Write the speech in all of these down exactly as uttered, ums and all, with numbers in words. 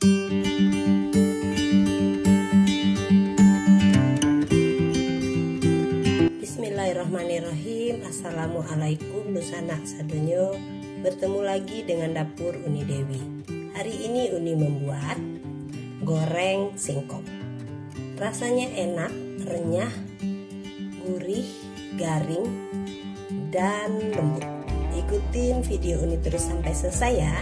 Bismillahirrahmanirrahim. Assalamualaikum Dusana Sadonyo. Bertemu lagi dengan dapur Uni Dewi. Hari ini Uni membuat goreng singkong. Rasanya enak, renyah, gurih, garing, dan lembut. Ikutin video Uni terus sampai selesai ya.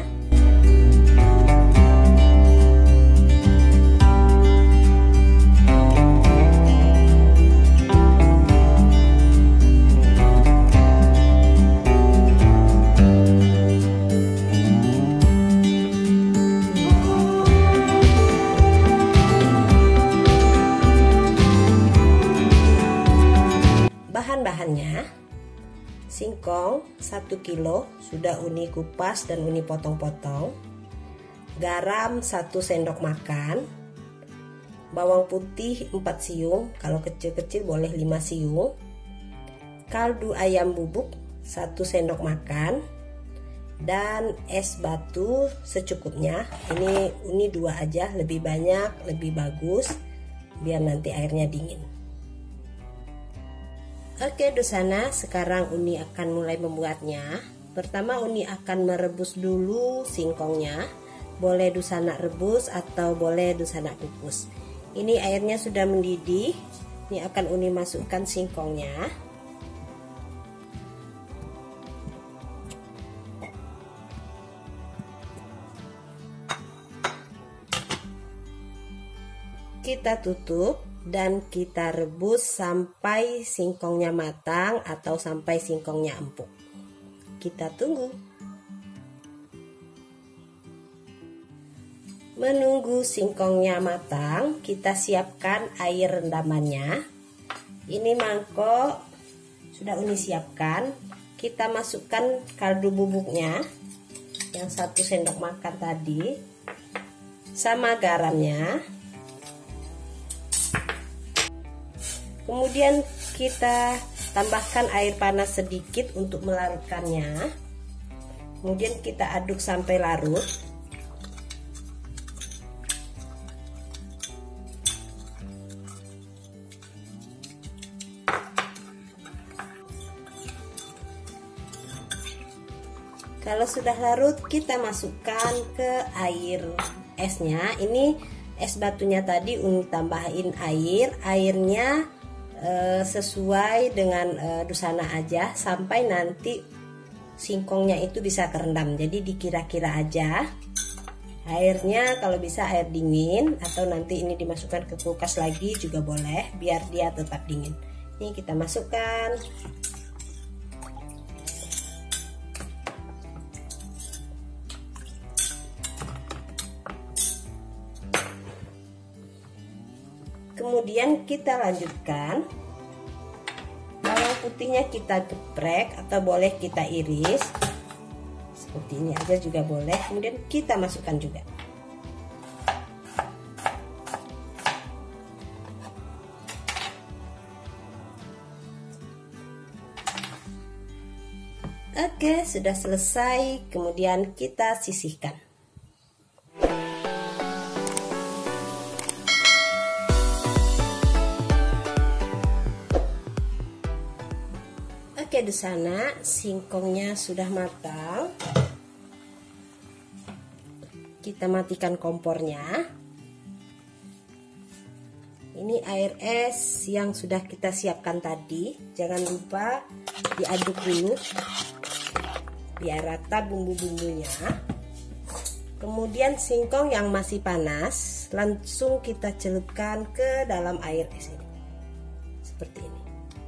Bahan-bahannya: singkong satu kilo sudah Uni kupas dan Uni potong-potong, garam satu sendok makan, bawang putih empat siung, kalau kecil-kecil boleh lima siung, kaldu ayam bubuk satu sendok makan, dan es batu secukupnya. Ini Uni dua aja, lebih banyak lebih bagus biar nanti airnya dingin. Oke Dusana, sekarang Uni akan mulai membuatnya. Pertama Uni akan merebus dulu singkongnya. Boleh Dusana rebus atau boleh Dusana kukus. Ini airnya sudah mendidih. Ini akan Uni masukkan singkongnya. Kita tutup dan kita rebus sampai singkongnya matang atau sampai singkongnya empuk. Kita tunggu. Menunggu singkongnya matang, kita siapkan air rendamannya. Ini mangkok sudah Uni siapkan. Kita masukkan kaldu bubuknya yang satu sendok makan tadi sama garamnya. Kemudian kita tambahkan air panas sedikit untuk melarutkannya. Kemudian kita aduk sampai larut. Kalau sudah larut, kita masukkan ke air esnya. Ini es batunya tadi Uni tambahin air. Airnya sesuai dengan uh, Dusana aja sampai nanti singkongnya itu bisa kerendam. Jadi dikira-kira aja airnya, kalau bisa air dingin atau nanti ini dimasukkan ke kulkas lagi juga boleh biar dia tetap dingin. Ini kita masukkan. Kemudian kita lanjutkan, bawang putihnya kita geprek atau boleh kita iris seperti ini aja juga boleh. Kemudian kita masukkan juga. Oke, sudah selesai. Kemudian kita sisihkan. Oke Dusana, singkongnya sudah matang. Kita matikan kompornya. Ini air es yang sudah kita siapkan tadi. Jangan lupa diaduk dulu biar rata bumbu-bumbunya. Kemudian singkong yang masih panas langsung kita celupkan ke dalam air es ini. Seperti ini.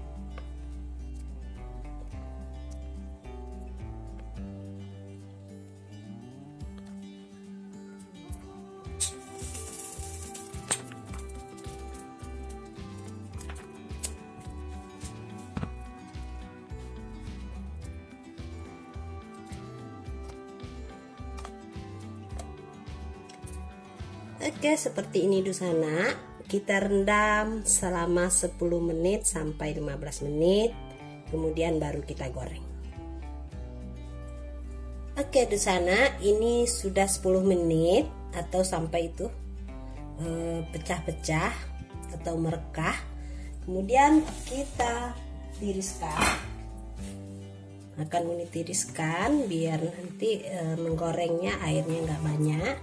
Oke, seperti ini Dusana. Kita rendam selama sepuluh menit sampai lima belas menit. Kemudian baru kita goreng. Oke Dusana, ini sudah sepuluh menit. atau sampai itu pecah-pecah atau merekah. Kemudian kita tiriskan, akan uni tiriskan biar nanti e, menggorengnya airnya nggak banyak.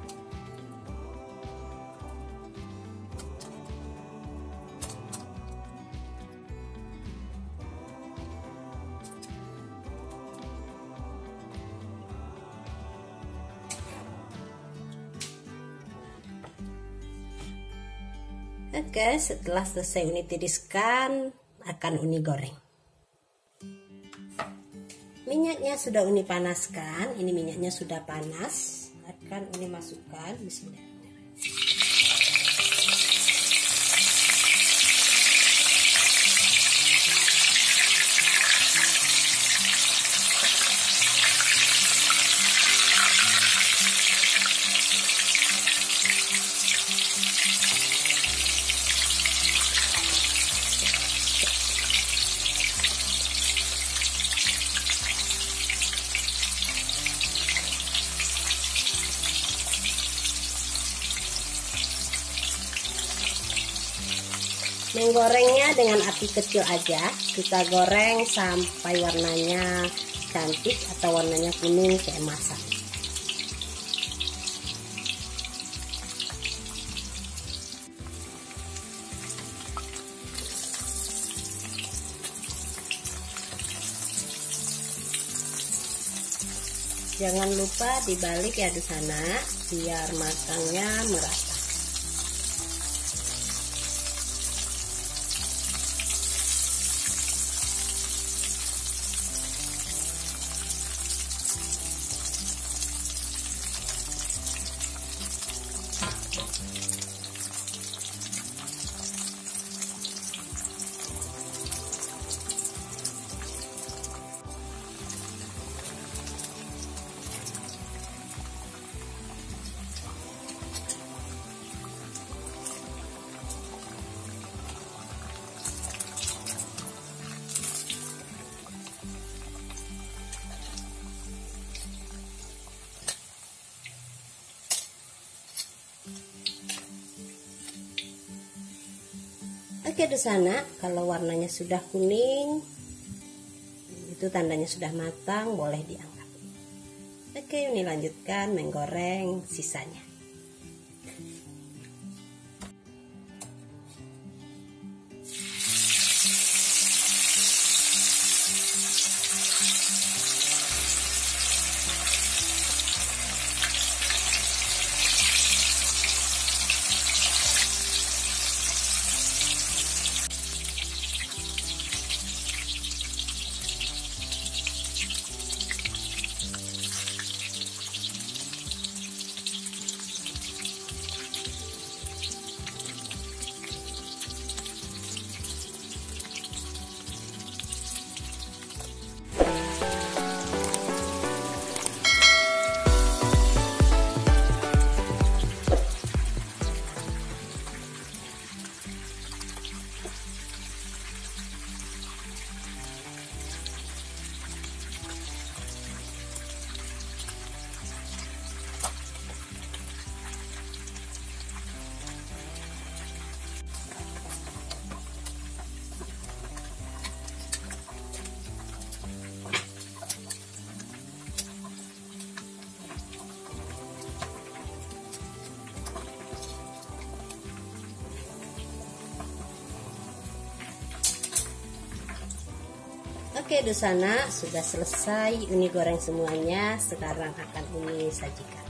Oke, setelah selesai uni tiriskan, akan uni goreng. Minyaknya sudah uni panaskan, ini minyaknya sudah panas, akan uni masukkan. Bismillah. Menggorengnya dengan api kecil aja, kita goreng sampai warnanya cantik atau warnanya kuning keemasan. Jangan lupa dibalik ya di sana biar matangnya merata. Oke, di sana kalau warnanya sudah kuning, itu tandanya sudah matang, boleh diangkat. Oke, ini lanjutkan menggoreng sisanya. Oke, di sana sudah selesai uni goreng semuanya. Sekarang akan uni sajikan.